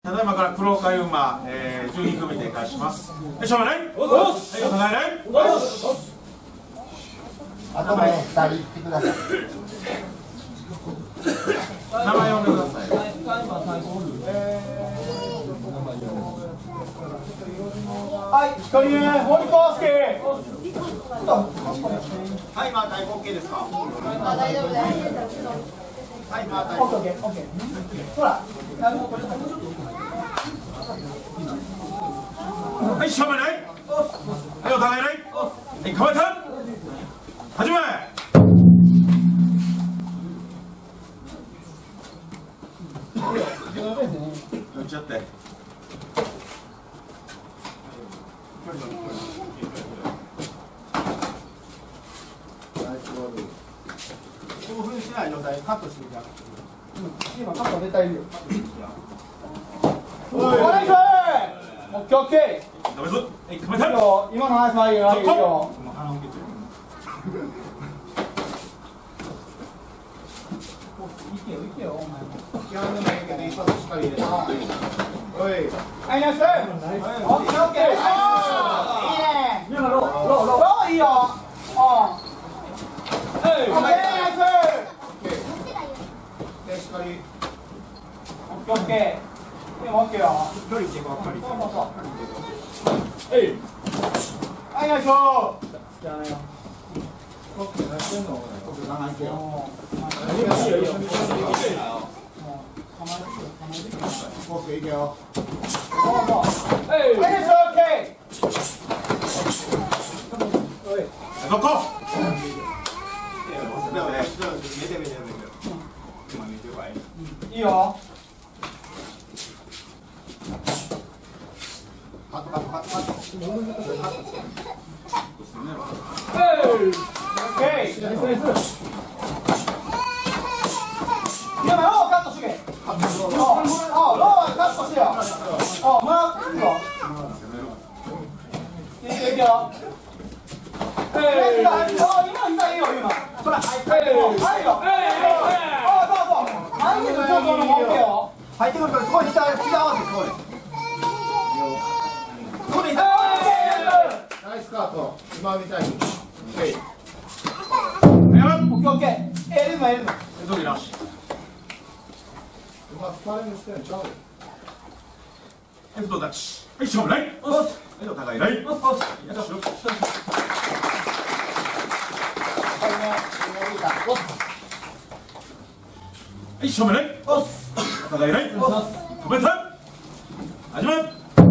ただいまから黒貝馬、12組で開始します。よしょうがない。はい、お互いない。 あとも2人行ってください。 名前呼んでください。 はい、光森康介。 はい、まあ大根系ですか。 大丈夫です。 はい、まあ大オッケー、オッケー。ほら、 はい、しょうがない。はい、お互いない。はい、かわた。始め。乗っちゃって。興奮しない状態カットしてみた。 今カット絶対いるよ。おい、オッケーオッケー。 ダメぞ。はい、かわた。 今の話はいいよ、いいよ。いけよ、いけよ、お前。 基本でもいいけど、一発しっかり入れて。おい。 はい、ナイス。オッケー、オッケー。いいね。ローいいよ。オッケー、ナイス。 で、しっかり。 オッケー。でもオッケーよ。 距離結構かかり。 そう。はい、ナイス。じゃあね。 オッケー、何してんの？僕、長いけよ。オッケー、いけよ。 どこ。 いいよ。 カット。 今ローカットしてけ。ローはカットしてよ。もらうよ。いいよ。今いいよ今。そら入ってる。入るよ。そう。入ってるちょっともオッケーよ。 入ってくるから、そこに下合わせて、ここで。ここで。ナイスカート。今みたいに。 オッケーオッケー。リズム。 どきなし。 今、スパーリングしてるんちゃうよ。 はい、フットタッチ。はい、しょうがない。はい、お互いない。よし。はい、しょうがない。お互いない。止めた。始まる。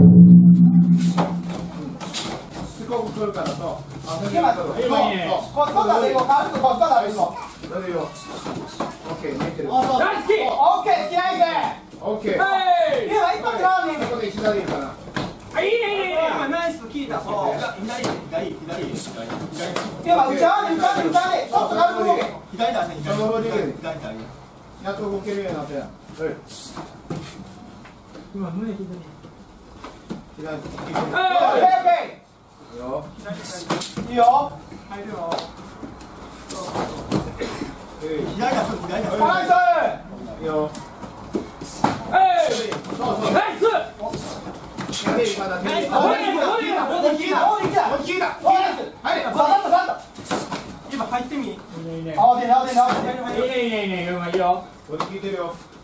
しつこく来るからと。 今コストだでよ。軽くコストだでよ。 それでよ。オッケー、見えてる。 大好き。オッケー、好きないぜ。 オッケー。 今一発ラーメン。 ここで左いいかな。 いいね。 今ナイス聞いた。そう。左。 今打ち合わせ。ちょっと軽く動け。 左だね。 その方でいいよね。 左。 やっと動けるようになったやん。 今胸引いてる。 左。 オッケー。 いいよ。 いいよ。 入るよ。 左左だ。 ナイス。 いいよ。そう。 ナイス。 手まだ手。 ナイス。 はい。 今入ってみ。 いいね。いいよ。 これ聞いてるよ。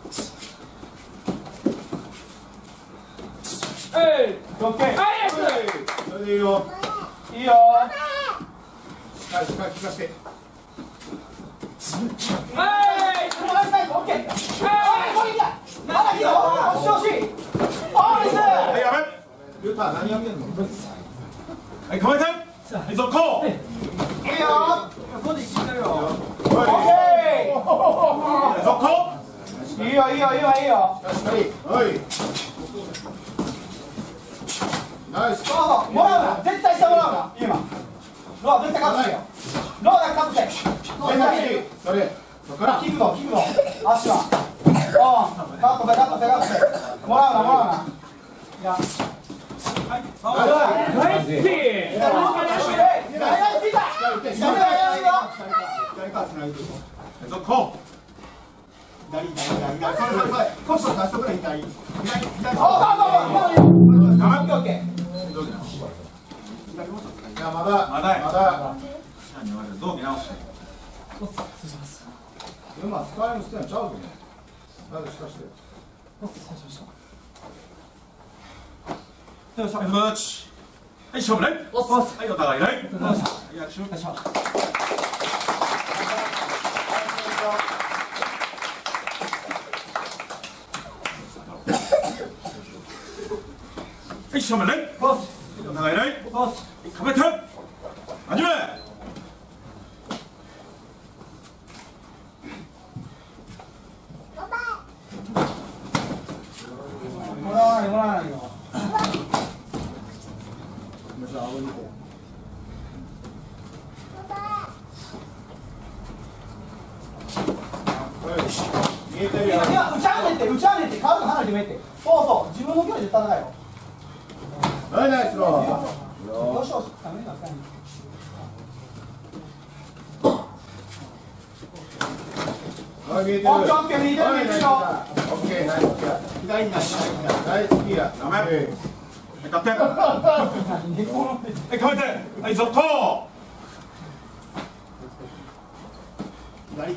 オッケー。 それでいいよ。 いいよ。 しっかり聞かせて。 オッケー。まだいいよ。惜しい。ナイス。 はい、やめ。 ルーター何やってんの？ はい、構えて。はい、続行。 いいよ。 ここで聞いてるよ。 オッケ続行。 ー。いいよ。 しっかり。はい。ナイス。 もらうな。絶対してもらうな。今。ロー絶対カットせよ。ローだけカットせ。 それ。そこから。 キックの。足は。カットせ。もらうな。いや。ナイス。 続行。 左左左左それコスト出しとくれ左左左いやまだどう見直して今スパイムしてんのちゃうぞなんでしかしてはい勝負ねはいお互いねはい握手はい正面ねお互いね壁手始めもらわないよ見えてるよいや打ち上げて体離れて見えてそうそう自分の距離で戦えよはいナイスローよしよしダメだはい見えてるオッケーオッケー見えてる見えてるよオッケーナイス左にナイスキーやダメ勝手はい壁手はい続行左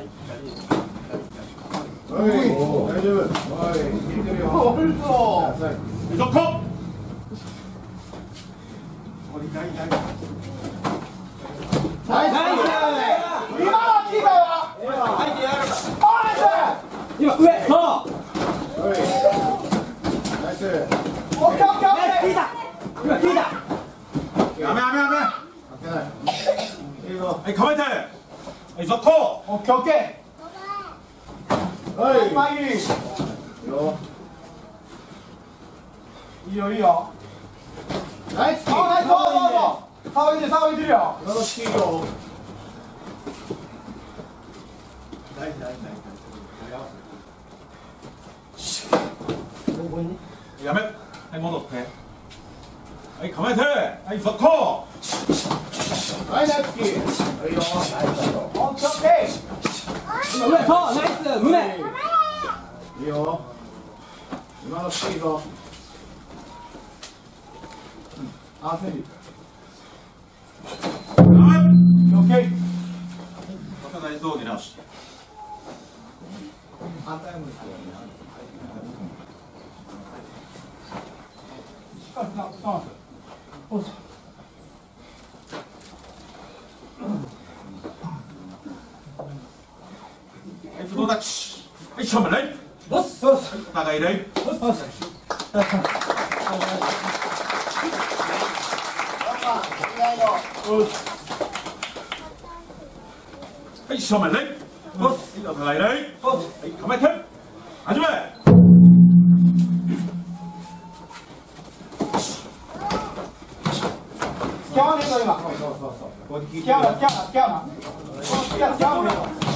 はい大丈夫はい見えてるよおるぞ続行ナイス今のキーパーは入ってやる今上そうはいナイスオッケーオッケーオッケー聞いた今聞いたやめ開けないいいぞはい壁手はい続行オッケーオッケはいー前切りよいいよいいよナイスキーあナイスそう騒いでるよ今のキーよやめはい戻ってはい構えてはい続行はいナイスキーはいよオッケーオッケー今上そうナイス胸いいよ今のキーぞあセリダメオッケーお互い道着直し反対向いてしっかりなスタンスおっはい不動立ちはい正面ねよしよしお互いねよしはい正面ねはいお互いねはい構えて始め付き合わねえぞ今そうここで聞いて付き合うな付き合うな付き合うな付き合うな付き合うな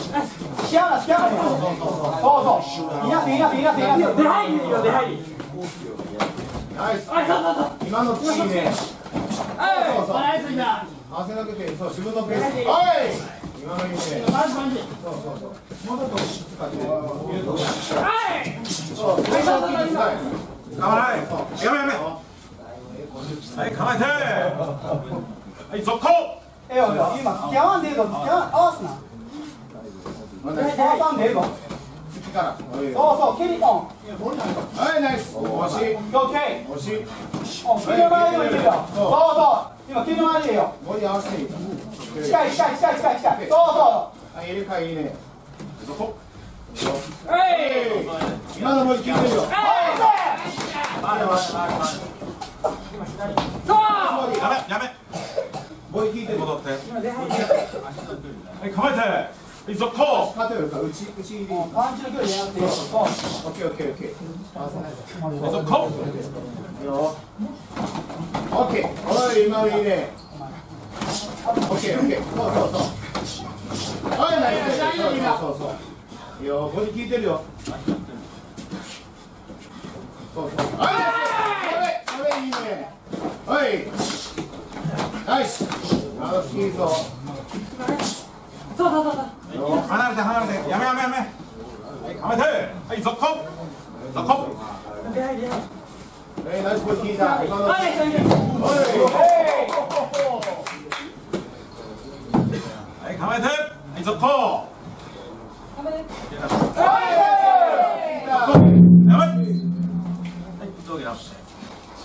そういなせいなせ出入りよ出入りナイス今のキーねそうナイスだ汗だけでそう自分のペースはい今のいいねそうもうちょっと使ってそう最初のキー使え構えやめはい構えてはい続行えよ今付き合わんでえぞ付き合わすな付き合わんでえぞ口からそう蹴りポンはいナイス惜しいオッケー惜しい蹴りの周りでもいけるよそう今蹴りの周りでいいよボディ合わせていい近いそう入れ替えいいね続行今のボディ効いてるよやめボディ効いてる戻ってはい構えてはい続行勝てるか内入りパンチの距離じゃなくていいよそうオッケー合わせない続行よオッケーおい今のいいねオッケーそうはいナイスそういいよボディ効いてるよそうはいそれいいねはいナイスまだ好きいいぞ離れてやめ構えて、はい、続行。続行。 ナイスボール聞いた。今の。はい、 構えて、はい、続行。やばい。はい、上下直して。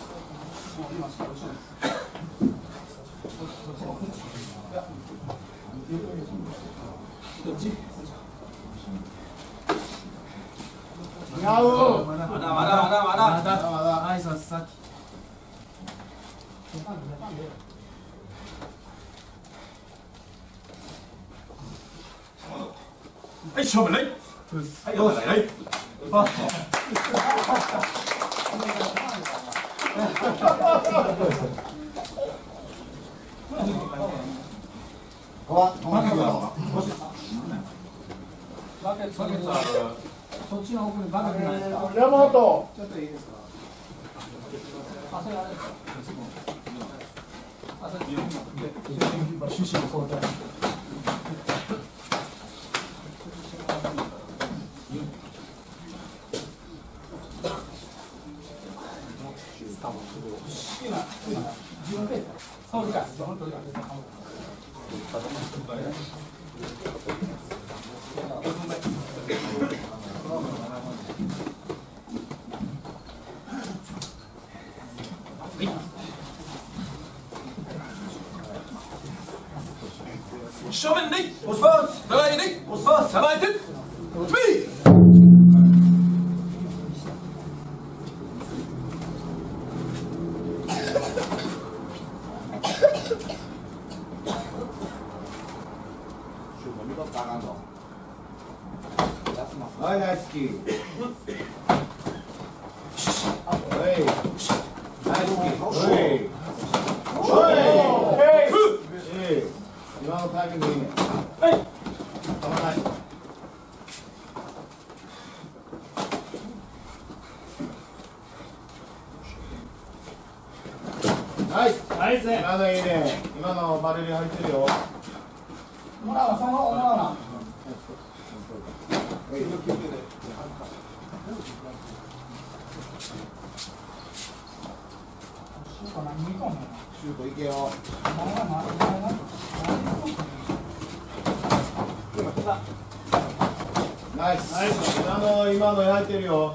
違う。 まだ挨拶先。 はい、正面ね。はい、お互いね。 そっちの奥にバケツないですか。 山本。 ちょっといいですか。あ、それあれですか。あ、それ趣旨の交代。自分でそうか。 正面ね。おスパーツ。互いね。おスパーツ。構えて。 はい、ナイスキー。はい。ナイスキー。今のタイミングいいね。はい。たまない。ナイス。ナイス。今のいいね。今のバレル入ってるよ。 もらうな、そのもらうな。 シュートいけよ。ナイス。今の入ってるよ。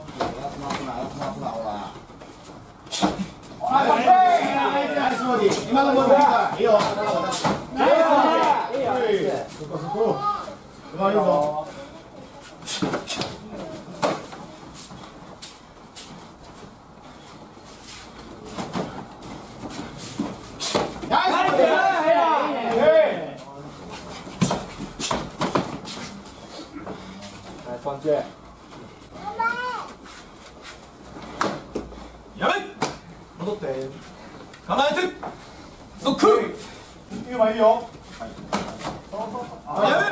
ナイスボディ。今のボディいいよ。ナイス。そこ。うまいぞ。 やめ。 戻って。 構えて。続。 今いいよ。 やめ。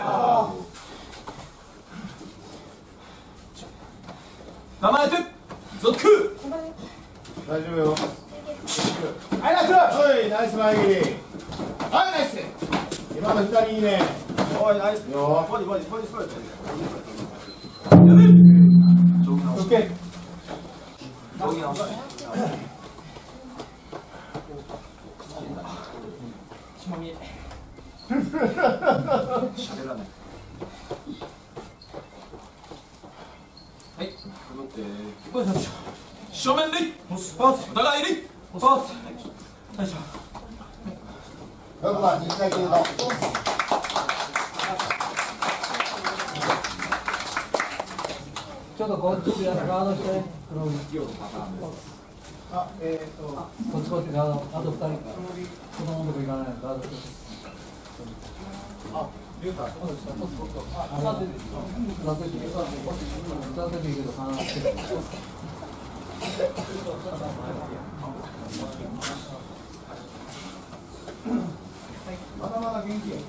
構えて。続。 大丈夫よ。はい、ナイス。はい、ナイス前切り。はい、ナイス。今の左いいね。おい、ナイス。よ。ボディストレート。 やめ。 オッケー。 しまみ。 喋らない。はい。戻って。正面に。お互いに。 おそうっす。 6番、日体系の。 ちょっとこっちガードして。 あ、 こっちガード。あと2人。そのままいかないガードして。あ、リュウタ。あ、出ていいけど離してる。 まだまだ元気。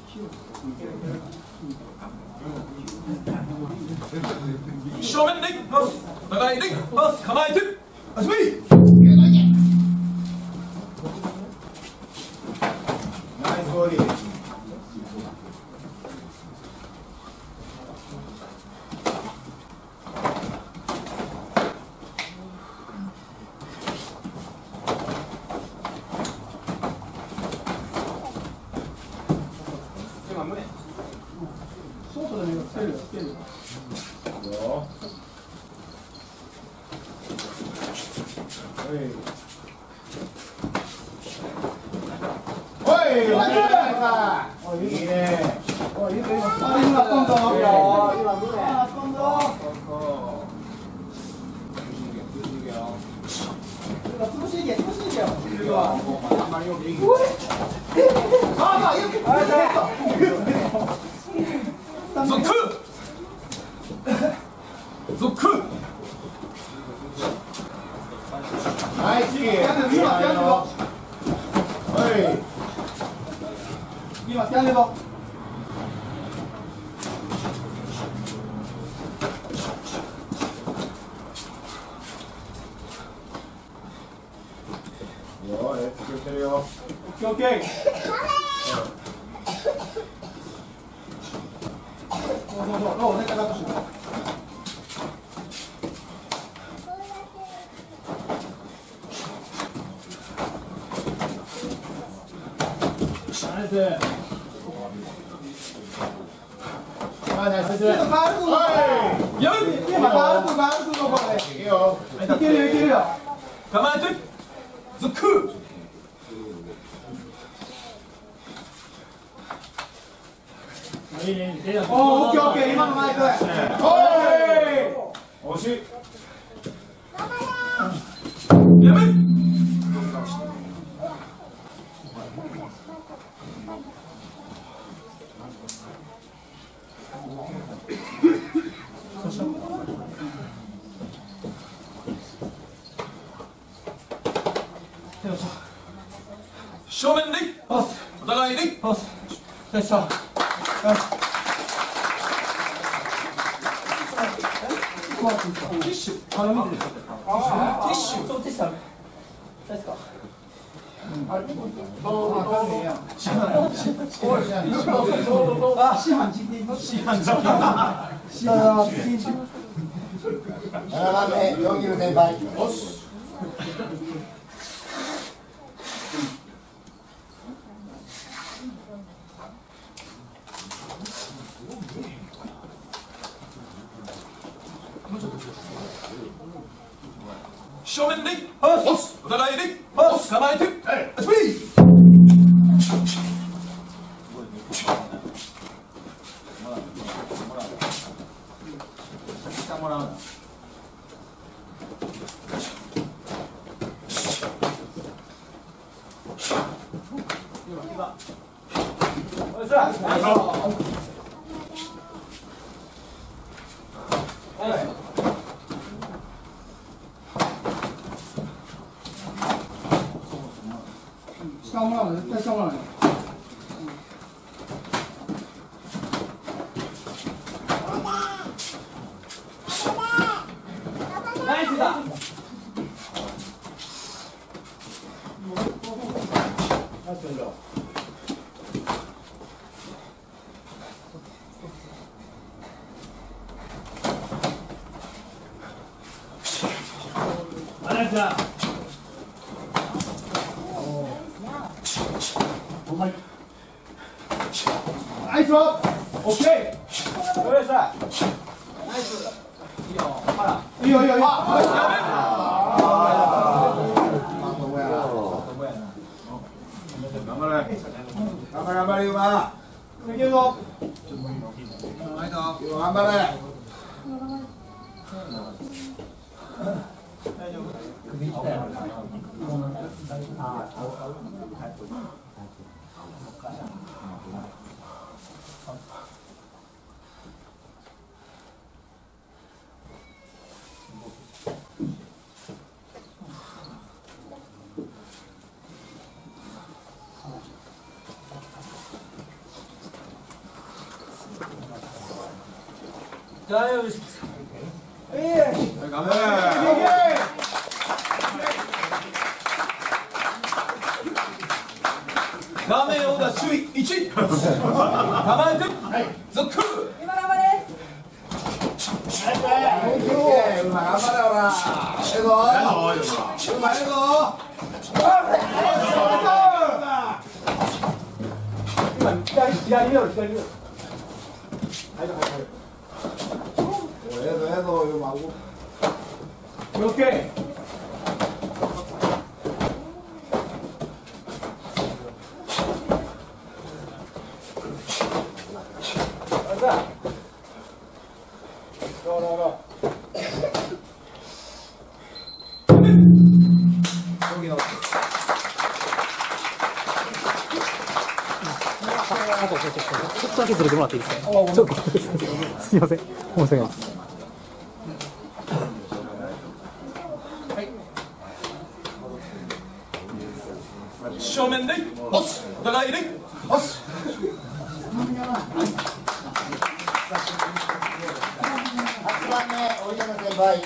正面に。互いに。構えて。足踏み。 ナイスボディ。 つける。 よ。おい。いいね。おい、いいね。 今今度。今見ね。今度。潰していけ、潰していけよ。 あんまりよくいい。 ああ、よく。 続。 はい、次。 今手上げろ。 作ってるよ。 オッケー。そう、ネタ隠し。 ナイス。あ、ナイス。 やる。今バール君のこれ。いけるよ。 構えて。続。 オッケー、今のマイク。 惜しい。 やめ。正面でお互いでよし。ティッシュ。ティッシュ。ティッシュ。ですか。市販 7番目、ヨギル先輩。 正面でお互いで構えて下もらうの、絶対下もらうの。ナイスだ。 ナイスロー。 オッケー。よしさ。ナイス。いいよ。ほら。いいよ。 頑張れ、今。 いけるぞ。 頑張れ。 大丈夫。大丈夫です。 頑張れ。 画面オーダー注意1構えて続今頑張れ。 頑張れ、ほら。ええぞ。うまいぞ。 今左見ろ。 やぞ、よ、孫。 オッケー。 ちょっとだけずれてもらっていいですか。ちょっとすみません。申し訳ないです。 正面で押す。お互いで押す。 8番目、折山先輩。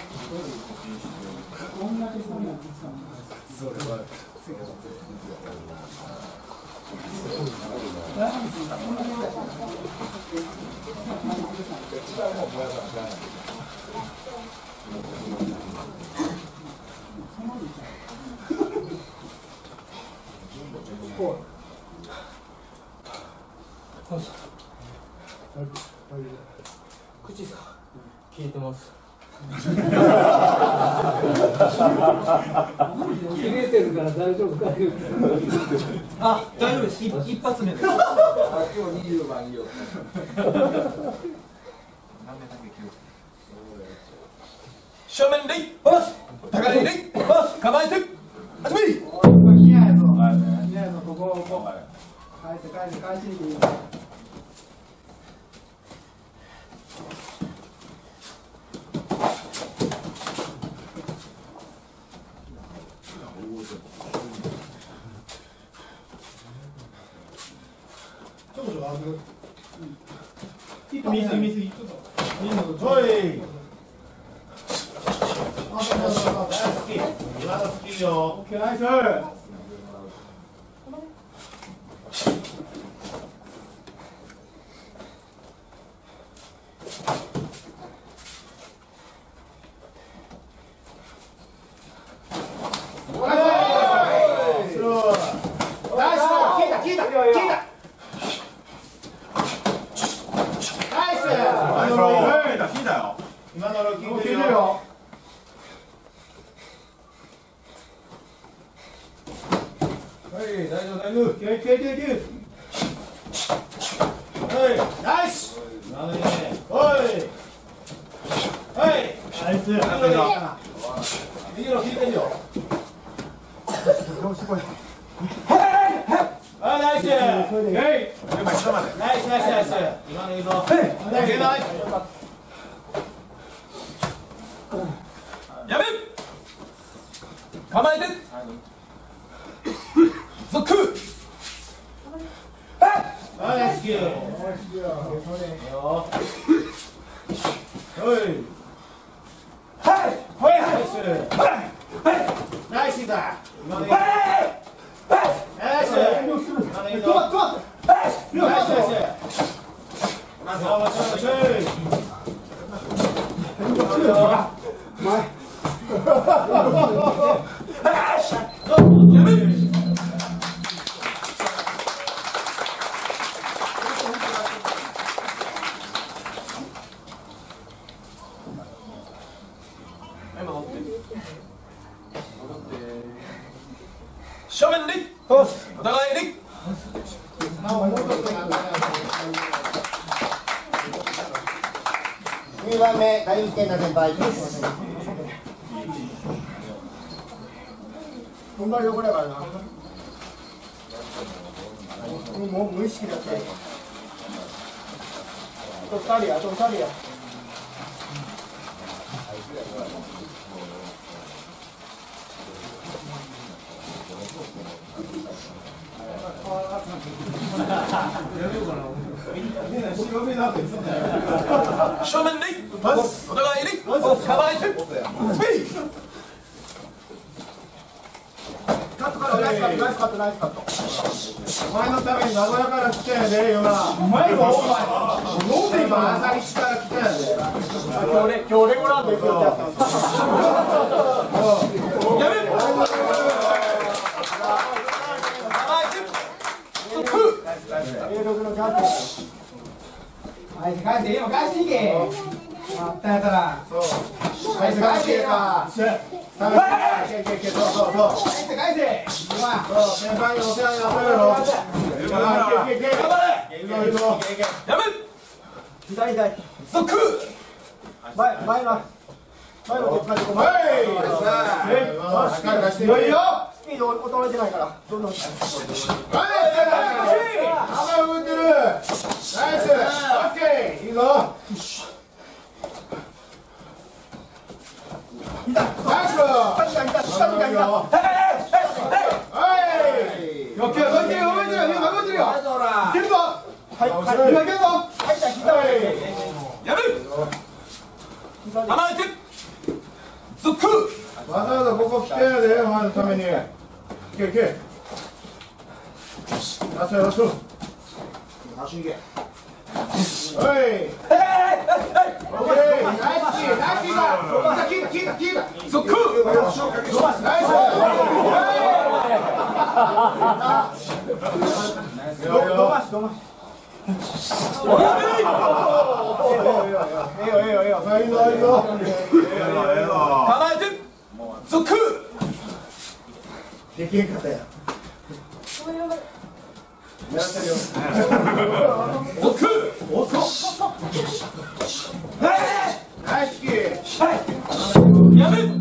口さ聞いてます。切れてるから大丈夫か。あ、大丈夫です。一発目です。今日20番よ。 正面で押す。お互いで押す。構えて。始め。 いややぞ。いややぞ。ここ。返しに来る。見すぎ。 おい。今の好きよ。 オッケー、ナイス。 今のロッキングよ。 はい、大丈夫。 はい、ナイス。今のいいね。おい。はい。ナイス。右の引いてるよ。あ、ナイス。ナイス。今のいいぞ。 やめ。構えて。続。 あ、ナイスキル。おい。ナイスだ。今のいい。ナイス。今のいいぞ。 正面でお互いで 2番目、谷口健太先輩。 こんな横だからな。もう無意識だったよ。あと2人や。 正面でお互いで構えてスピーナイスカット。お前のために名古屋から来たやで、よな。うまいぞ、お前。飲んで今、朝一から来たやで。今日レゴランド行くよってやったんです。 やめ返して、今返しに行け。 ったやったら。 そう。ナイス返せか。そうそうそう。 返せ。 そう先輩にお世話になったやろ。頑張れ。いいぞいいぞ。 やめ左左。 そっく前の手使ってこう。 しっかり出していいよ。 スピード衰えてないからどんどん。 ナイス。頭打ってる。ナイス。オッケー。いいぞ。ナイス。 動いてるよ。いけるぞ。はい今いけるぞ。 やめ構えてそっくわざわざここ来てやで、お前のために。いけいけ。ラストラスト。足いけ。おい。オッケー。ナイスキーだ。聞いた。 そっくナイス。 構えてそっくできんかったや。狙ってるよ。 そっくナイスキー。 やめ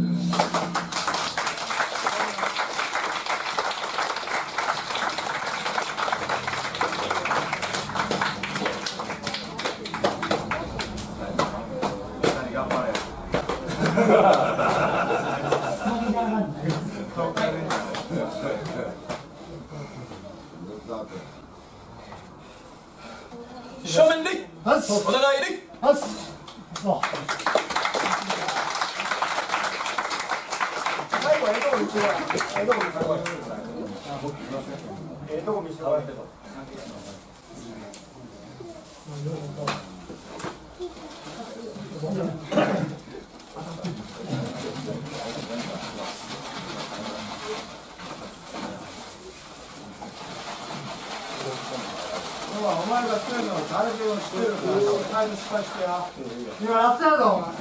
正面でお互いでお前が作るの誰でも知ってるから最後失敗してや。 今ラストやぞお前。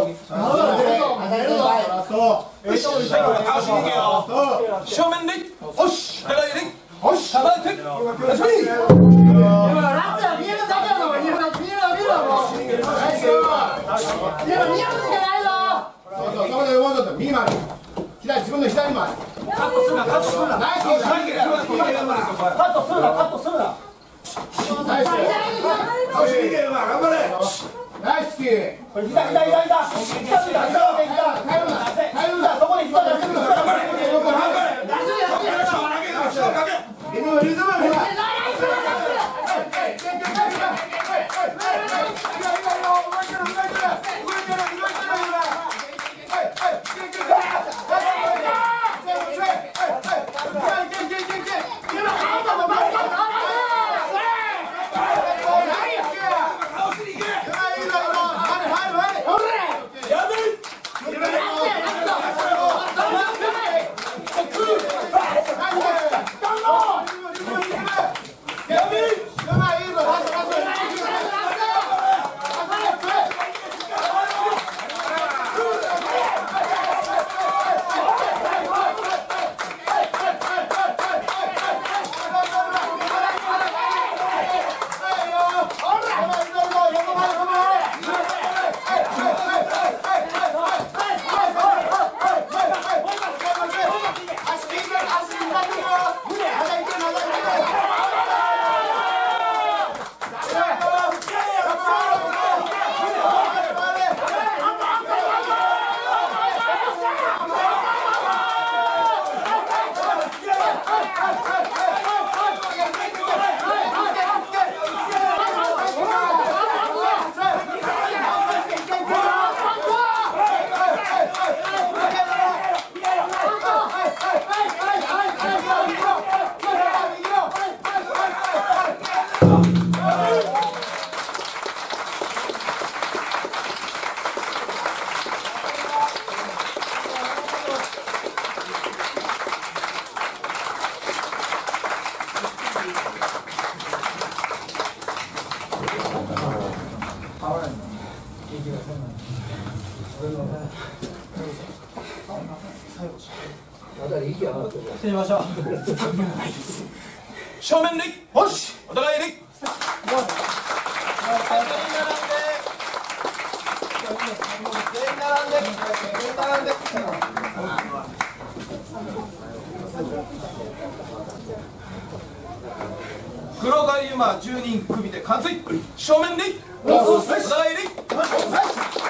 ラスト。 倒しに行けよ正面でおしお互いでおし構えてよし今ラストや見えるだけやぞ。見えるもう。 ナイス。 見えるしかないぞ。 そうそこでもうちょっと右回り。自分の左回り。 カットするな。 ナイス。ナイス。ナイスキー。リズム。 やめ正面礼。 よし。 お互い礼。 黒が今10人組で完遂正面礼お互い礼